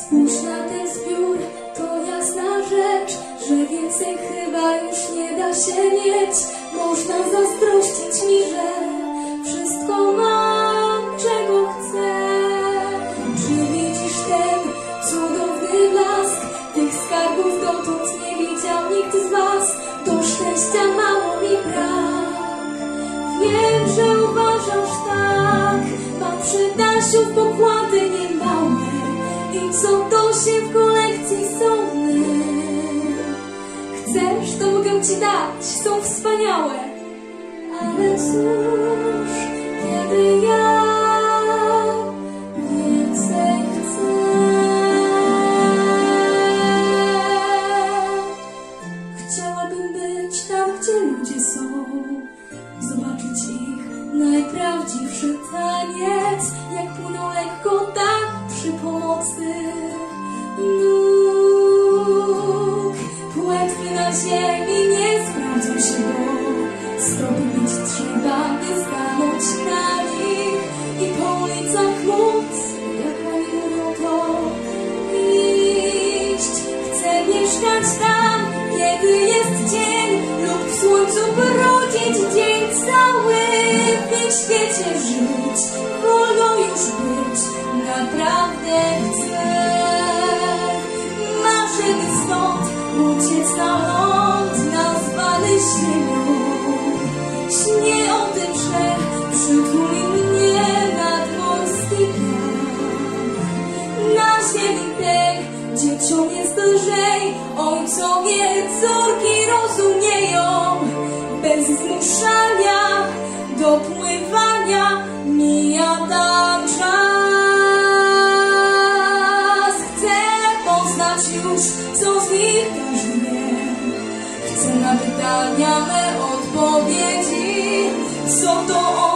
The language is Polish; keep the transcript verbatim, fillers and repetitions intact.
Spójrz na ten zbiór, to jasna rzecz, że więcej chyba już nie da się mieć. Można zazdrościć mi, że wszystko mam, czego chcę. Czy widzisz ten cudowny blask? Tych skarbów dotąd nie widział nikt z was. Do szczęścia mało mi brak. Wiem, że uważasz tak. Mam przy Dasiu pokłady niemałe i co to się w kolekcji są my. Chcesz, to mogę ci dać, są wspaniałe. Ale cóż, kiedy ja więcej chcę. Chciałabym być tam, gdzie ludzie są, zobaczyć ich najprawdziwszy taniec, jak płyną lekko tak przy pomocy nóg. Płetwy na ziemi nie sprawdzą się, bo zdobyć trzeba, by stanąć na nich i po ulicach móc, jak oni mówią to, iść. Chcę mieszkać tam, kiedy jest dzień, lub w słońcu brodzić dzień cały. W ich świecie żyć, wolno już być, naprawdę chcę. Marzę, by stąd uciec na ląd nazwany ziemią. Śnię o tym, że przytuli mnie nadmorski piach. Na ziemi tej dzieciom jest lżej, ojcowie córki rozumieją. Bez zmuszania do pływania mija tam czas. Chcę poznać już, co z nich każdy wie. Chcę na pytania me odpowiedzi, co to